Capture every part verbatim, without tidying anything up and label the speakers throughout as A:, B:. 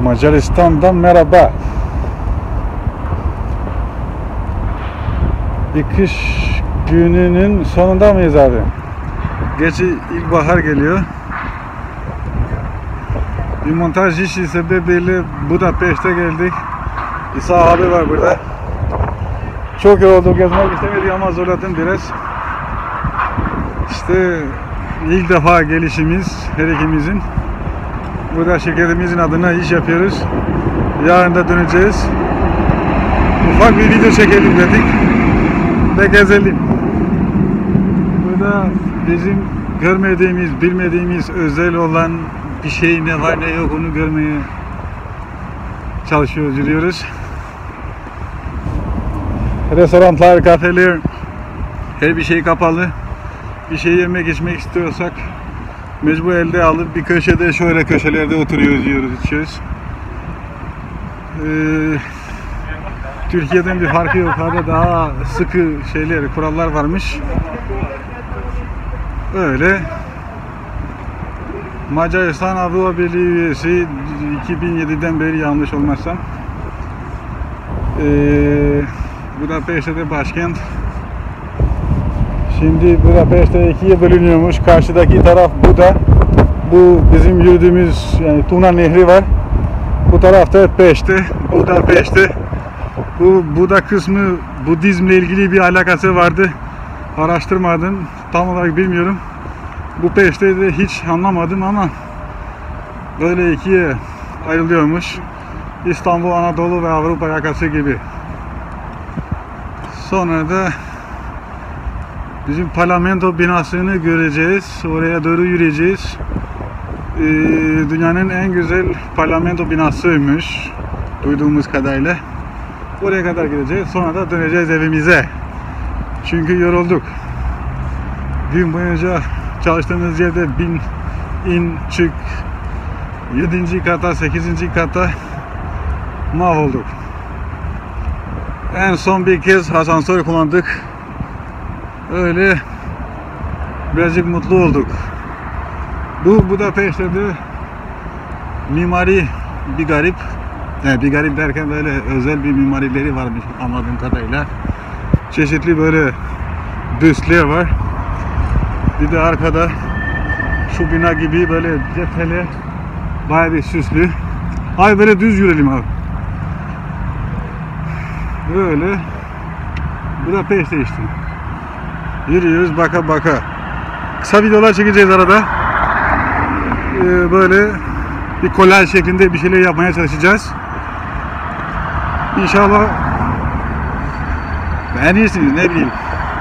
A: Macaristan'dan merhaba. Bir kış gününün sonunda mıyız abi? Gerçi ilkbahar geliyor. Bir montaj işi sebebiyle Budapeşte geldik. İsa abi var burada. Çok yoruldum, gezmek istemedik ama zorladım biraz. İşte ilk defa gelişimiz her ikimizin. Burada şirketimizin adına iş yapıyoruz. Yarın da döneceğiz. Ufak bir video çekelim dedik ve gezelim. Burada bizim görmediğimiz, bilmediğimiz özel olan bir şey ne var ne yok onu görmeye çalışıyoruz, yürüyoruz. Restoranlar, kafeler, her bir şey kapalı. Bir şey yemek içmek istiyorsak mecbur elde alıp bir köşede şöyle köşelerde oturuyoruz, yiyoruz, içiyoruz. Ee, Türkiye'den bir farkı yok. Orada daha sıkı şeyler, kurallar varmış. Öyle. Macaristan Avrupa Birliği üyesi iki bin yedi'den beri yanlış olmazsam. Ee, Budapeşte'de başkent. Şimdi Budapeşte ikiye bölünüyormuş. Karşıdaki taraf Buda. Bu bizim yürüdüğümüz yani Tuna Nehri var. Bu tarafta Peşte, Budapeşte. Bu Buda kısmı Budizmle ilgili bir alakası vardı. Araştırmadım. Tam olarak bilmiyorum. Bu Peşte'yi de hiç anlamadım ama böyle ikiye ayrılıyormuş. İstanbul, Anadolu ve Avrupa yakası gibi. Sonra da bizim parlamento binasını göreceğiz. Oraya doğru yürüyeceğiz. Ee, dünyanın en güzel parlamento binasıymış. Duyduğumuz kadarıyla. Oraya kadar gideceğiz. Sonra da döneceğiz evimize. Çünkü yorulduk. Gün boyunca çalıştığımız yerde bin in çık yedinci kata, sekizinci kata mahvolduk. En son bir kez asansör kullandık. Öyle birazcık mutlu olduk. Bu Budapeşte'de mimari bir garip. Yani bir garip derken böyle özel bir mimarileri varmış anladığım kadarıyla. Çeşitli böyle büstler var. Bir de arkada şu bina gibi böyle cepheler bayağı bir süslü. Ay böyle düz yürüyelim abi. Böyle Budapeşte işte. Yürüyoruz baka baka. Kısa videolar çekeceğiz arada. Ee, böyle bir kolaj şeklinde bir şeyler yapmaya çalışacağız. İnşallah beğenirsiniz, ne bileyim.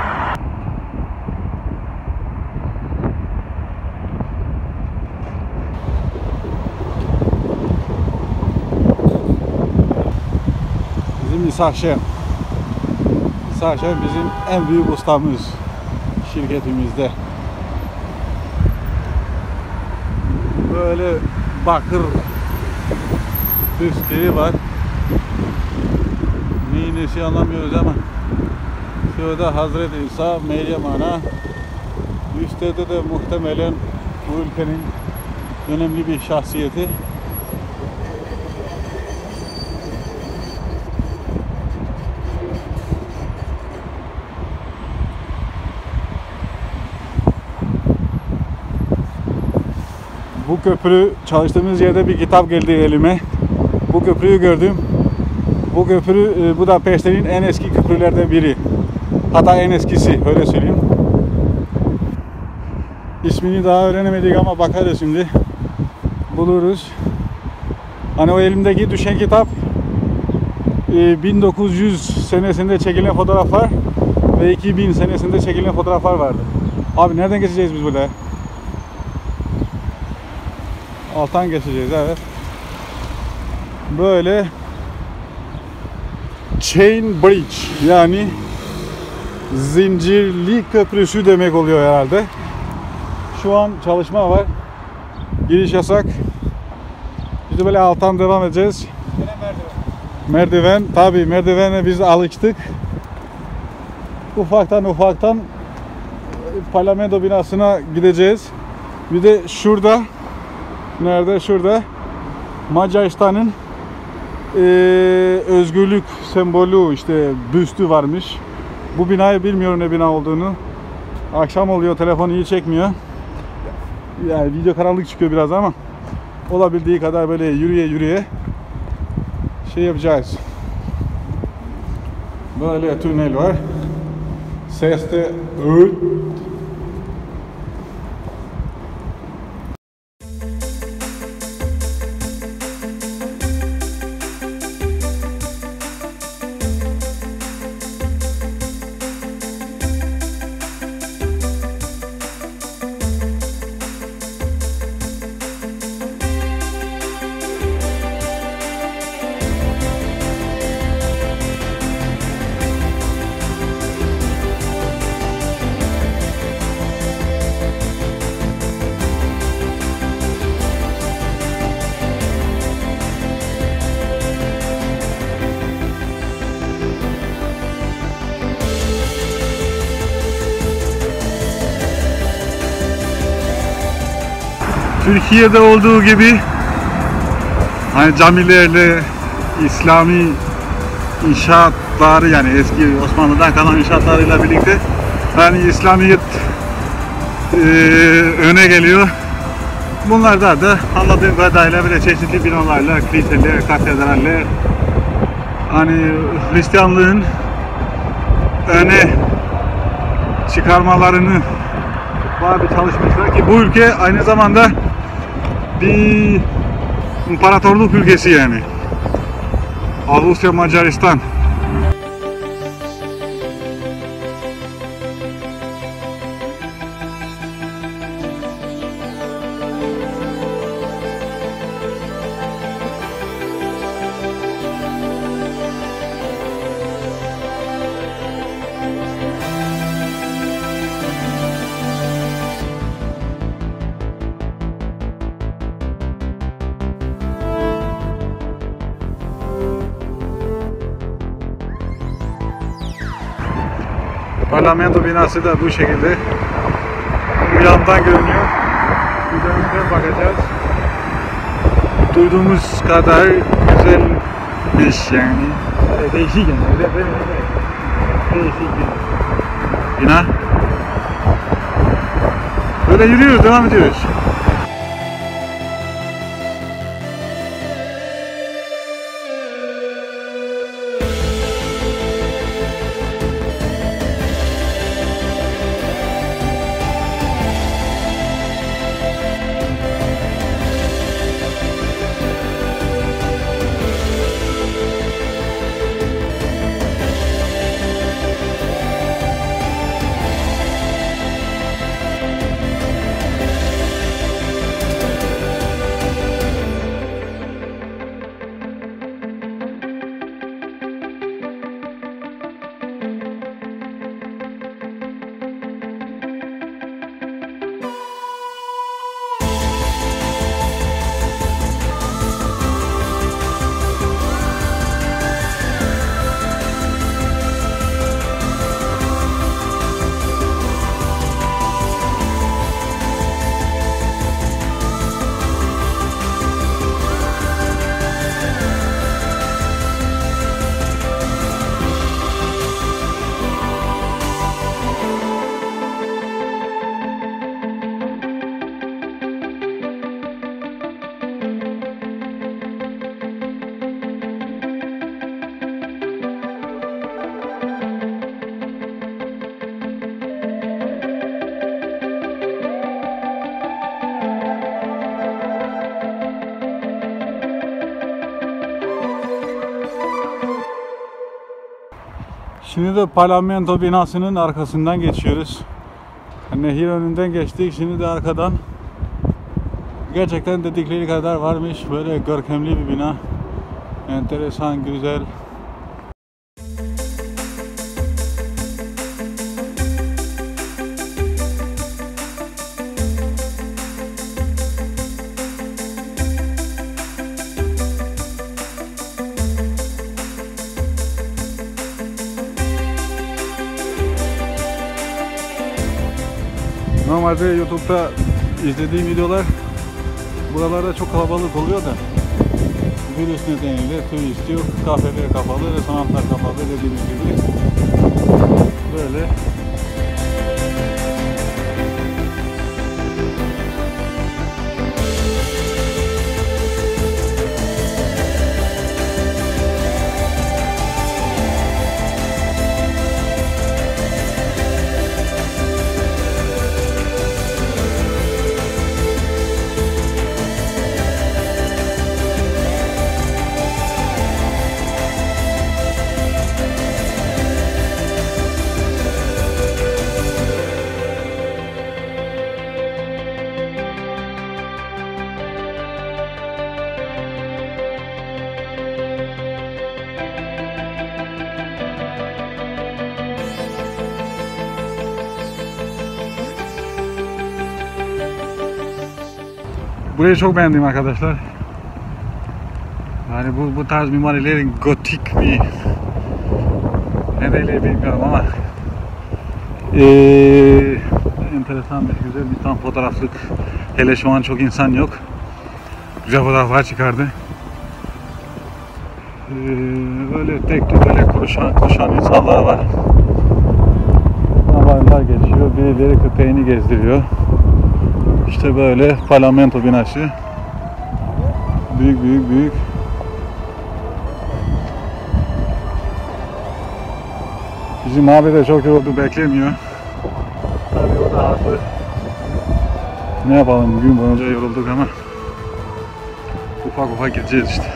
A: Bizim İshak Şen. İshak Şen bizim en büyük ustamız şirketimizde. Böyle bakır büstleri var. Neyi nesi anlamıyoruz ama şurada Hazreti İsa, Meryem Ana, üstte de muhtemelen bu ülkenin önemli bir şahsiyeti. Bu köprü, çalıştığımız yerde bir kitap geldi elime. Bu köprüyü gördüm. Bu köprü Budapeşte'nin en eski köprülerden biri. Hatta en eskisi, öyle söyleyeyim. İsmini daha öğrenemedik ama bakarız şimdi. Buluruz. Hani o elimdeki düşen kitap bin dokuz yüz senesinde çekilen fotoğraflar ve iki bin senesinde çekilen fotoğraflar vardı. Abi nereden geçeceğiz biz burada? Alttan geçeceğiz, evet. Böyle Chain Bridge yani zincirli köprüsü demek oluyor herhalde. Şu an çalışma var. Giriş yasak. Biz de böyle alttan devam edeceğiz. Merdiven. Merdiven. Tabii merdivene biz alıştık. Ufaktan ufaktan parlamento binasına gideceğiz. Bir de şurada, nerede? Şurada Macaristan'ın e, özgürlük sembolü, işte büstü varmış. Bu binayı bilmiyorum ne bina olduğunu. Akşam oluyor, telefon iyi çekmiyor. Yani video karanlık çıkıyor biraz ama olabildiği kadar böyle yürüye yürüye şey yapacağız. Böyle tünel var. Ses de öyle. Türkiye'de olduğu gibi hani camilerle İslami inşaatları, yani eski Osmanlı'dan kalan inşaatlarıyla birlikte hani İslamiyet e, öne geliyor. Bunlarda da anladığım kadarıyla böyle çeşitli binalarla, kiliseler, katedraller, hani Hristiyanlığın öne çıkarmalarını var bir çalışmışlar ki bu ülke aynı zamanda bir imparatorluk ülkesi yani. Avusturya Macaristan. Parlamento binası da bu şekilde. Bu yandan görünüyor. Üzerinden bakacağız. Duyduğumuz kadar güzelmiş yani. Değişik yani. Değişik yani. Bina. Böyle yürüyoruz, devam ediyoruz. Şimdi de parlamento binasının arkasından geçiyoruz. Nehir önünden geçtik, şimdi de arkadan. Gerçekten dedikleri kadar varmış, böyle görkemli bir bina. Enteresan, güzel. Normalde YouTube'da izlediğim videolar buralarda çok kalabalık oluyor da Virüs nedeniyle turist yok, kafeler kapalı, restoranlar kapalı dediğimiz gibi. Böyle. Burayı çok beğendim arkadaşlar. Yani bu bu tarz mimarilerin gotik bir ne denir bilmiyorum ama ee, enteresan bir güzel bir tam fotoğraflık. Hele şu an çok insan yok. Güzel fotoğraflar çıkardı. Ee, öyle tek tük böyle koşan, koşan insanlar var. Haberler geçiyor. Birileri köpeğini gezdiriyor. İşte böyle parlamento binası. Büyük büyük büyük. Bizim abi de çok yoruldu, beklemiyor. Tabii o da haklı. Ne yapalım, gün boyunca yorulduk ama ufak ufak gideceğiz işte.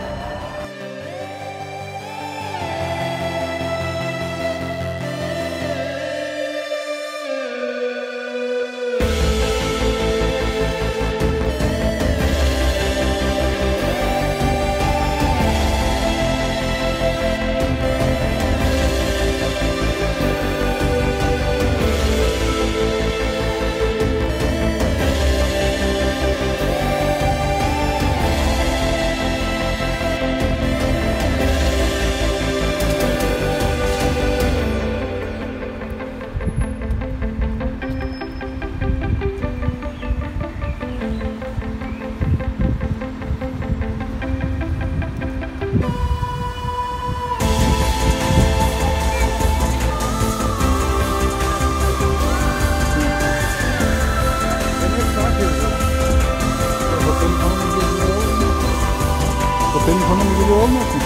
A: Otelin konumu gibi olmasın?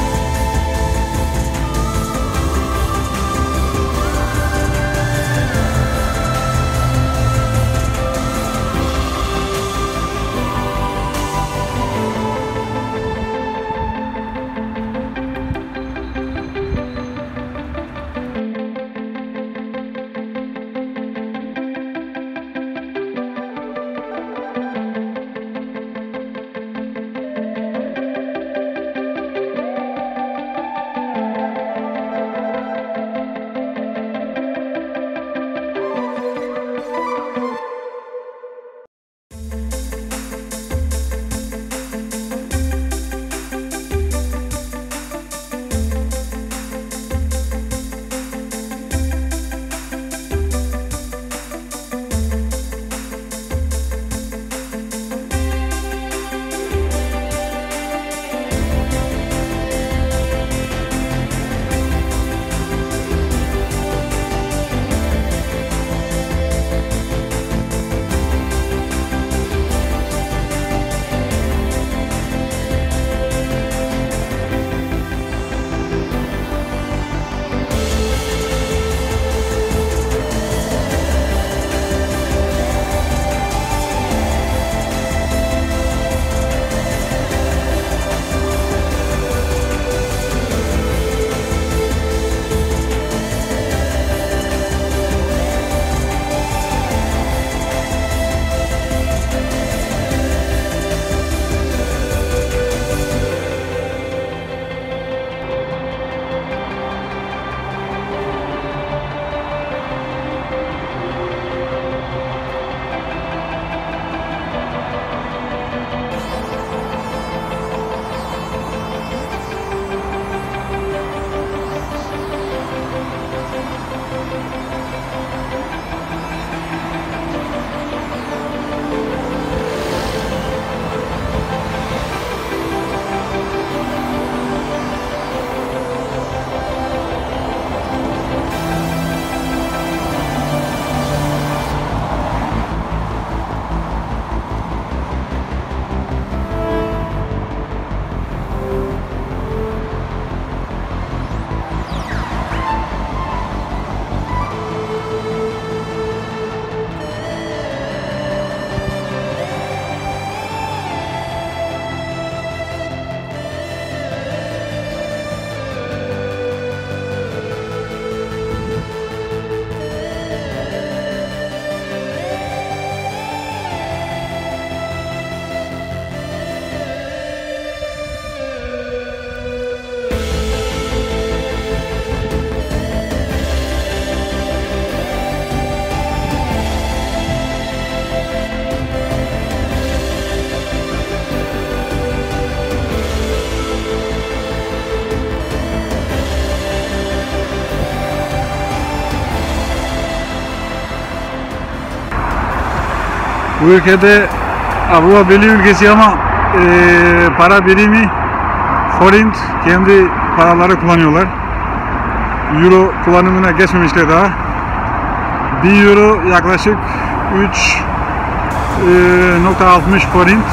A: Bu ülkede Avrupa Birliği ülkesi ama e, para birimi forint, kendi paraları kullanıyorlar. Euro kullanımına geçmemişler daha. bir euro yaklaşık üç nokta altmış forint.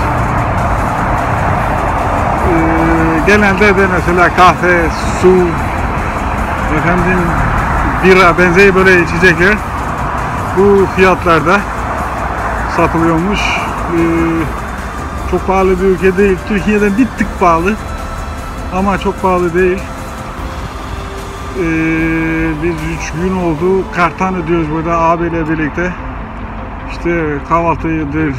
A: E, genelde de mesela kahve, su, efendim bira benzeri böyle içecekler bu fiyatlarda satılıyormuş. Ee, çok pahalı bir ülke değil. Türkiye'den bir tık pahalı ama çok pahalı değil. Ee, biz üç gün oldu karttan ödüyoruz burada abiyle birlikte. İşte kahvaltıydır,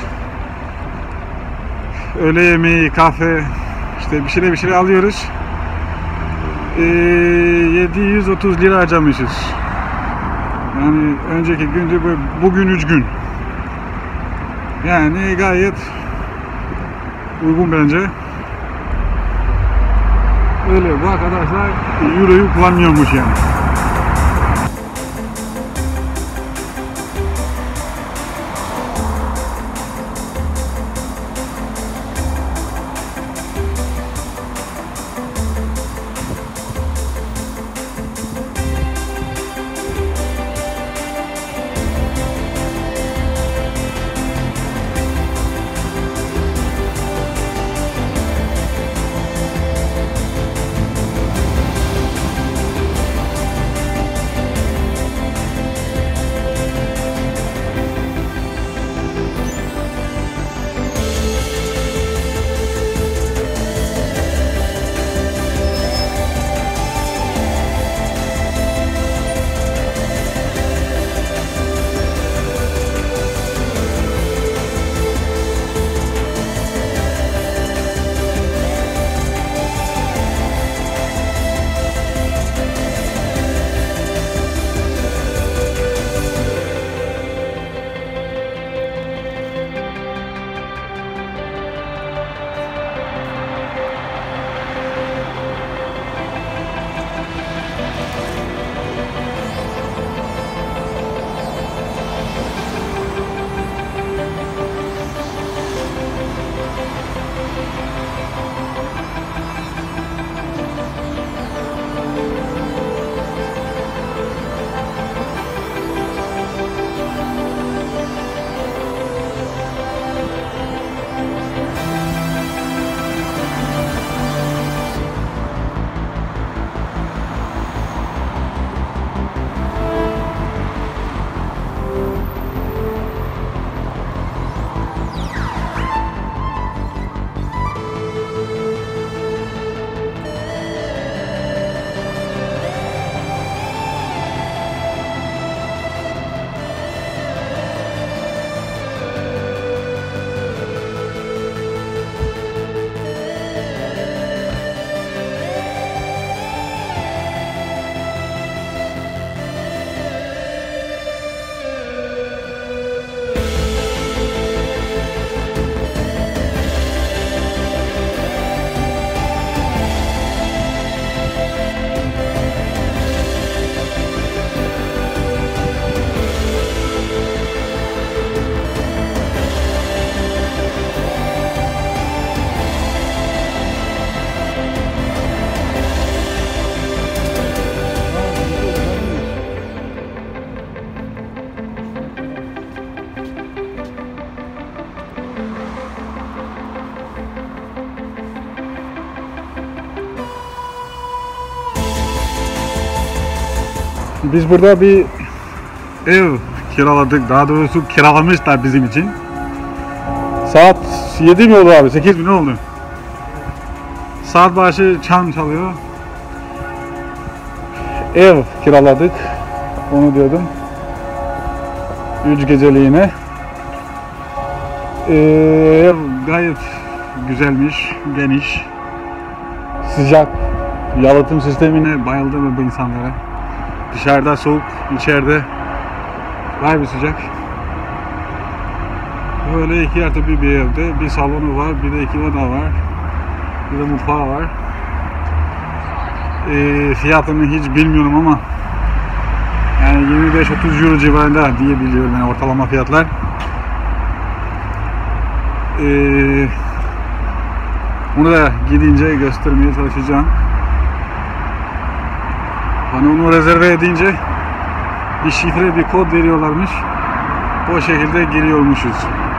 A: öğle yemeği, kahve, işte bir şeyler bir şeyler alıyoruz. Ee, yedi yüz otuz lira harcamışız. Yani önceki gündü, bugün üç gün. Yani gayet uygun bence. Öyle bu arkadaşlar Euro'yu kullanmıyormuş yani. Biz burada bir ev kiraladık. Daha doğrusu kiralamışlar bizim için. Saat yedi mi oldu abi? sekiz mi ne oldu? Saat başı çan çalıyor. Ev kiraladık. Onu diyordum. Üç geceliğine. Ee, ev gayet güzelmiş, geniş, sıcak. Yalıtım sistemine bayıldım bu insanlara. Dışarıda soğuk, içeride var bir sıcak. Böyle iki artı bir bir evde bir salonu var, bir de iki oda var, bir de mutfağı var. E, fiyatını hiç bilmiyorum ama yani yirmi beş otuz euro civarında diye biliyorum yani ortalama fiyatlar. Ee, onu da gidince göstermeye çalışacağım. Hani onu rezerve edince bir şifre, bir kod veriyorlarmış. O şekilde giriyormuşuz.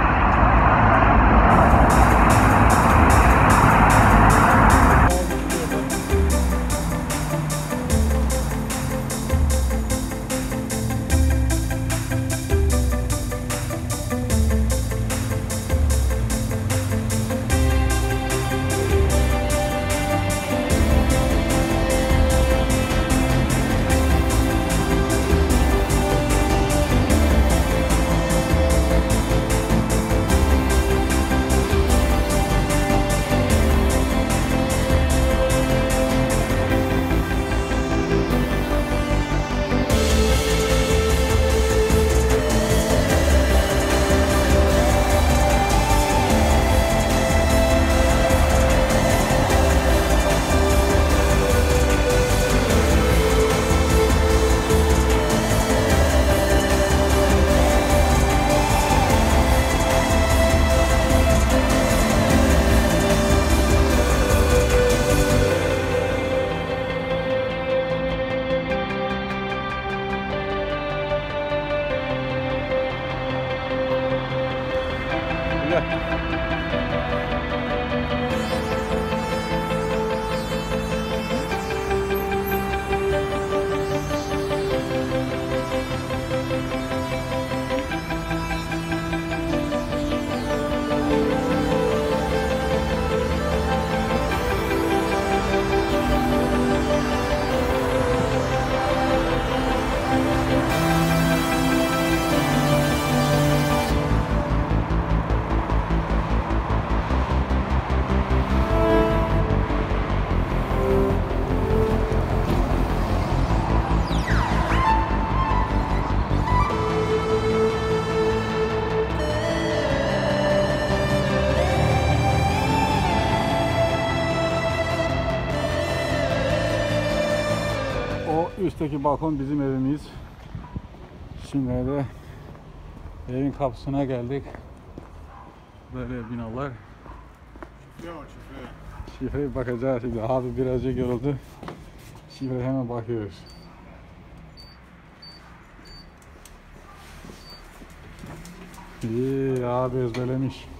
A: Üstteki balkon bizim evimiz. Şimdi de evin kapısına geldik. Böyle binalar. Şifreye bakacağız şimdi. Abi birazcık yoruldu. Şifreye hemen bakıyoruz. İyi abi ezberlemiş.